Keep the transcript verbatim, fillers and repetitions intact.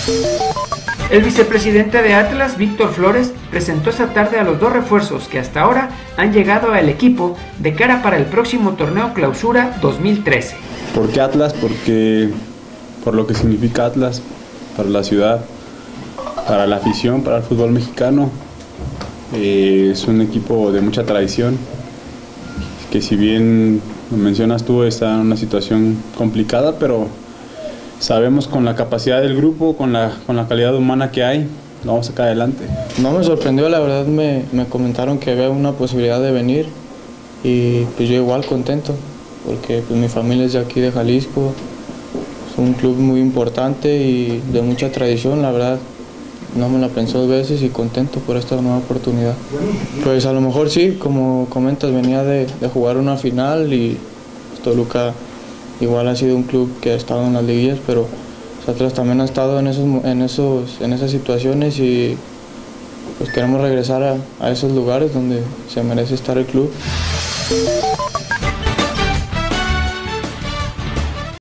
El vicepresidente de Atlas, Víctor Flores, presentó esta tarde a los dos refuerzos que hasta ahora han llegado al equipo de cara para el próximo torneo Clausura dos mil trece. ¿Por qué Atlas? Porque por lo que significa Atlas para la ciudad, para la afición, para el fútbol mexicano. Eh, es un equipo de mucha tradición, que si bien lo mencionas tú, está en una situación complicada, pero sabemos con la capacidad del grupo, con la, con la calidad humana que hay, lo vamos a sacar adelante. No me sorprendió, la verdad me, me comentaron que había una posibilidad de venir y pues yo igual contento, porque pues mi familia es de aquí de Jalisco, es un club muy importante y de mucha tradición, la verdad no me la pensé dos veces y contento por esta nueva oportunidad. Pues a lo mejor sí, como comentas, venía de, de jugar una final y Toluca igual ha sido un club que ha estado en las liguillas, pero nosotros también ha estado en, esos, en, esos, en esas situaciones y pues queremos regresar a, a esos lugares donde se merece estar el club.